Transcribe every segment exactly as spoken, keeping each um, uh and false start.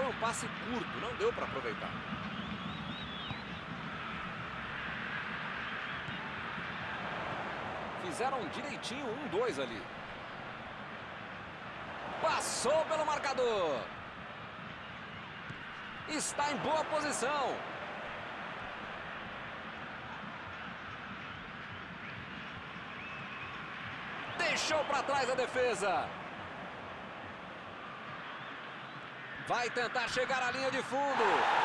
Foi um passe curto, não deu para aproveitar. Fizeram direitinho um dois ali. Passou pelo marcador. Está em boa posição. Deixou para trás a defesa. Vai tentar chegar à linha de fundo.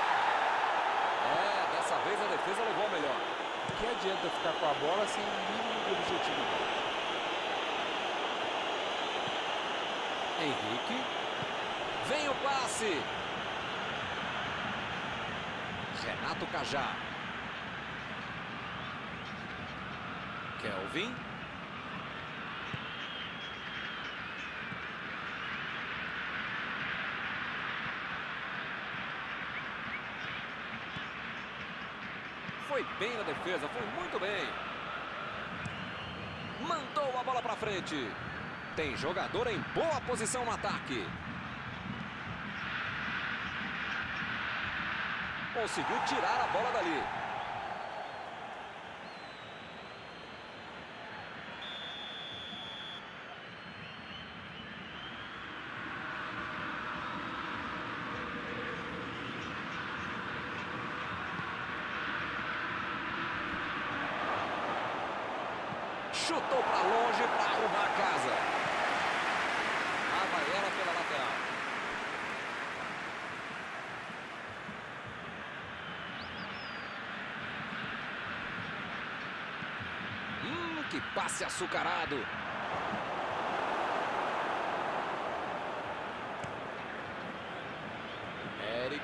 É, dessa vez a defesa levou a melhor. O que adianta ficar com a bola sem o mínimo de objetividade? Henrique. Vem o passe. Renato Cajá. Kelvin. Foi bem na defesa, foi muito bem. Mandou a bola para frente. Tem jogador em boa posição no ataque. Conseguiu tirar a bola dali. Chutou para longe para arrumar a casa. Lá vai ela pela lateral. Hum, que passe açucarado. Eric.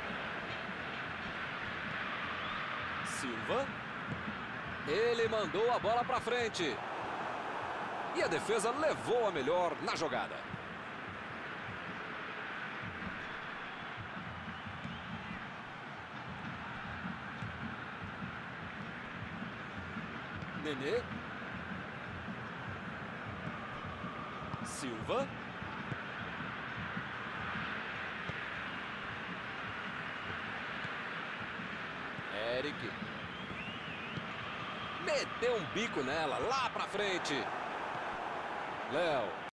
Silva. Ele mandou a bola para frente. E a defesa levou a melhor na jogada. Nenê. Silva. Eric. Meteu um bico nela, lá pra frente. Léo.